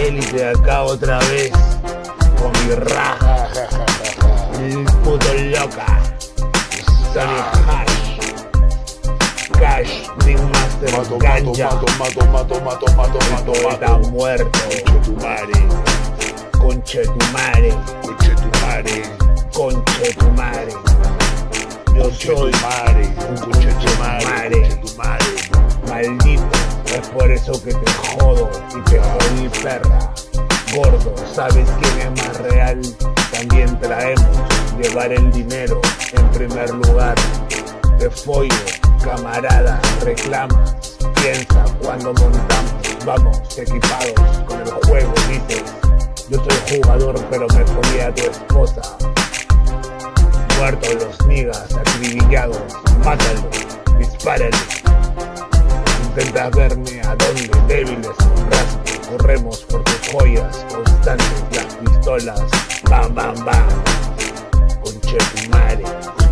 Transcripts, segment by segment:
Élite acá otra vez con mi raja, el puto loca, Sony Hash, Cash, Dream Master, Ganja, el poeta muerto, conchetumare, yo soy un conchetumare, maldito, es por eso que te jodo y te jodí, perra. Gordo, ¿sabes quién es más real? También traemos llevar el dinero en primer lugar. Te follo, camarada, reclamas, piensa cuando montamos, vamos equipados con el juego, dices. Yo soy jugador pero me follé a tu esposa. Muertos los niggas, acribillados, mátalo, dispárale. Intentas verme a donde débiles con rasgo, corremos por tus joyas constantes, las pistolas, bam bam bam. Conchetumare,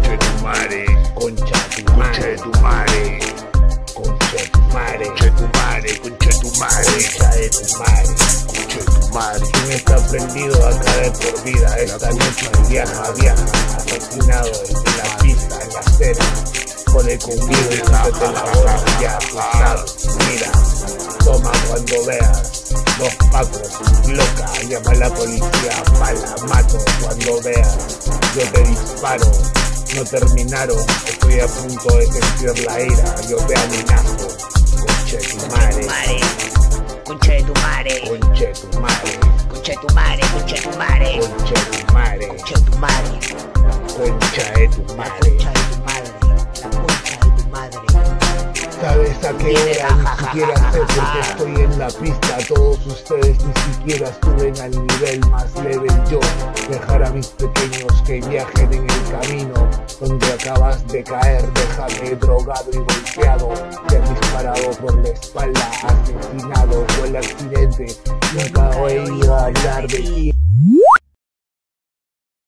quien está prendido acá de por vida, esta noche viaja, asesinado en la pista, en la acera. Jode conmigo y no te la borra, ya tú sabes, mira, toma cuando veas, dos pacos, loca, llama a la policía, pala, mato cuando veas, yo te disparo, no terminaron, estoy a punto de sentir la ira, yo te amenazo, conchetumare, concha de tu madre. ¿Sabes a qué hora? Ni siquiera sé porque estoy en la pista. Todos ustedes ni siquiera estuven al nivel más level yo. Dejar a mis pequeños que viajen en el camino donde acabas de caer. Déjame drogado y golpeado. Te han disparado por la espalda, asesinado. Fue el accidente. Nunca he oído hablar de ti.